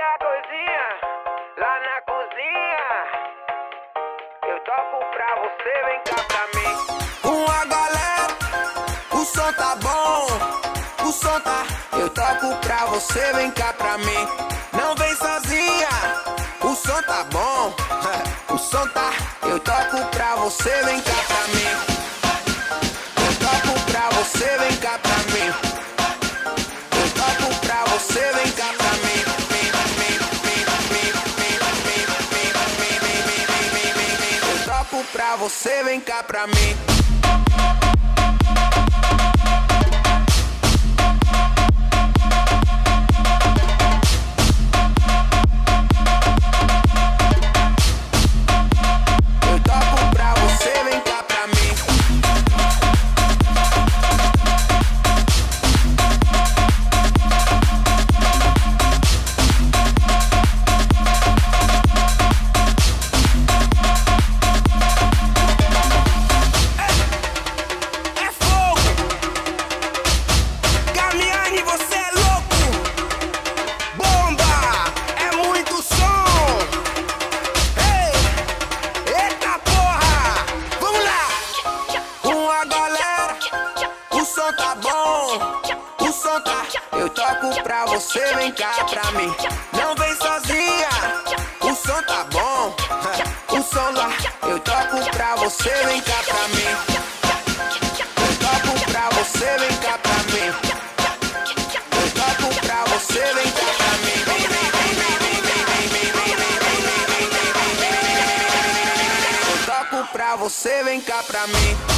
a coisinha lá na cozinha. Eu toco pra você, vem cá pra mim. Com a galera, o som tá bom, o som tá. Eu toco pra você, vem cá pra mim. Não vem sozinha, o som tá bom, o som tá. Eu toco pra você, vem cá pra mim. Eu toco pra você, vem cá pra mim. Eu toco pra você, vem cá pra mim. Eu toco pra você, vem cá pra mim. O som tá bom, o som tá. Eu toco pra você, vem cá pra mim. Não vem sozinha, o som tá bom, o som lá. Eu toco pra você, vem cá pra mim. Eu toco pra você, vem cá pra mim. Eu toco pra você, vem cá pra mim. Eu toco pra você, vem cá pra mim.